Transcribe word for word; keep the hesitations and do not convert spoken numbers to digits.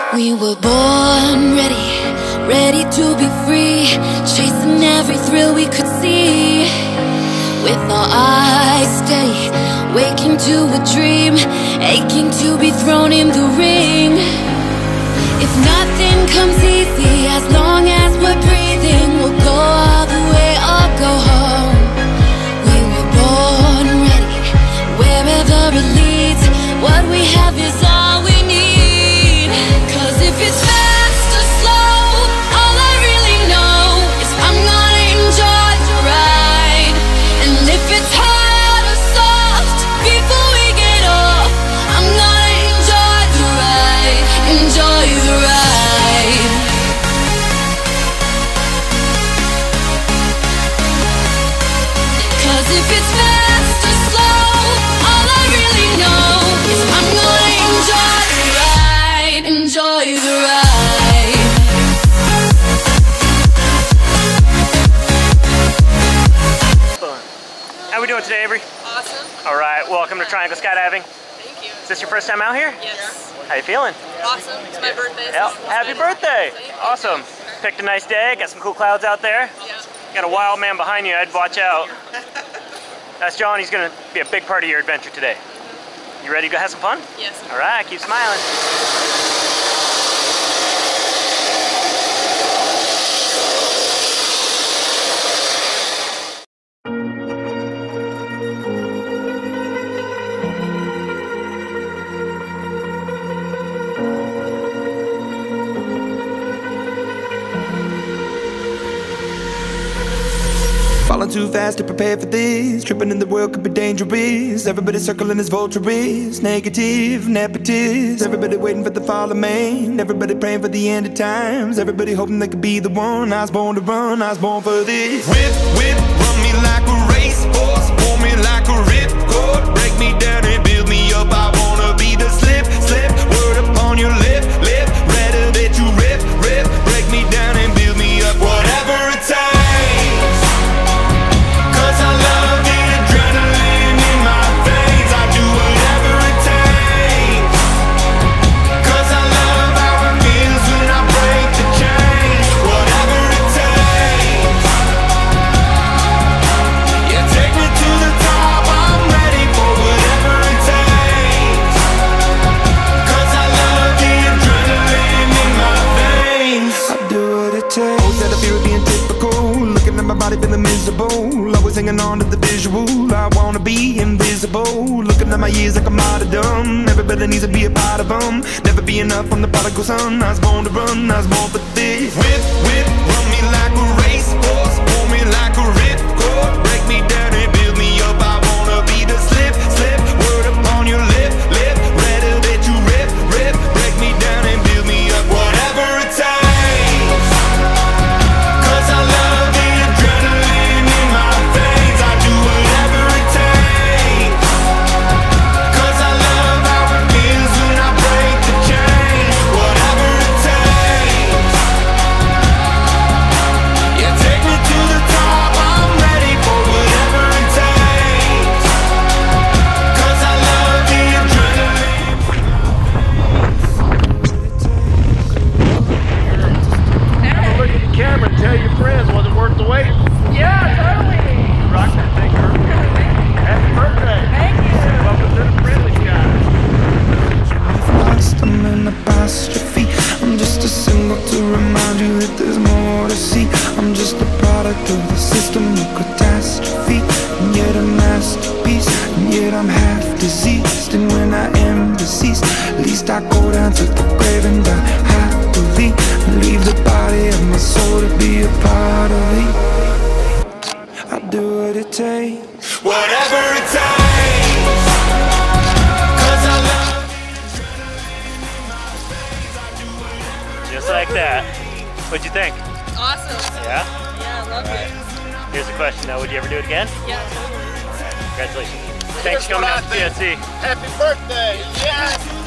We were born ready, ready to be free, chasing every thrill we could see. With our eyes steady, waking to a dream, aching to be thrown in the ring. If nothing comes easy, as long as we're breathing, we'll go all the way or go home. We were born ready, wherever it leads, what we have is all we need. Cause if it's fast or slow, all I really know is I'm gonna enjoy the ride. And if it's hard or soft, before we get off, I'm gonna enjoy the ride, enjoy the ride. Cause if it's fast or slow, all I really know is I'm gonna enjoy the ride, enjoy the ride. How we doing today, Avery? Awesome. All right, welcome to Triangle Skydiving. Thank you. Is this your first time out here? Yes. How you feeling? Awesome. It's my birthday. So Yeah. Happy birthday! Awesome. Picked a nice day. Got some cool clouds out there. Yeah. Got a wild man behind you. I'd watch out. That's John. He's gonna be a big part of your adventure today. You ready to go have some fun? Yes. All right. Keep smiling. Falling too fast to prepare for this. Tripping in the world could be dangerous. Everybody circling as vultures. Negative, nepotist. Everybody waiting for the fall of man. Everybody praying for the end of times. Everybody hoping they could be the one. I was born to run, I was born for this. Whip, whip, run me like a racehorse. Pull me like a ripcord. Break me down and build me up. I wanna be the slip, slip. Word upon your lip, lip. Rather that you rip, rip. Break me down and build me up. Whatever it takes. Feeling miserable, always hanging on to the visual. I wanna be invisible, looking at my years like I'm martyrdom. Everybody needs to be a part of them. Never be enough on the prodigal son. I was born to run, I was born for this. Whip, whip, run me like a racehorse. Pull me like a ripcord. Break me down and build me up. I wanna be the slip, slip. Word upon your lip, lip. Rather that you rip, rip. Break me down and build me up. Whatever it takes. I go down to the grave and die happily, and leave the body of my soul to be a part of it. I do what it takes, whatever it takes. Cause I love you. Just like that. What'd you think? Awesome. Yeah? Yeah, I loved it. Here's the question though. Would you ever do it again? Yeah, totally. All right. Congratulations. Thanks for coming out to P S C. Happy birthday. Yes.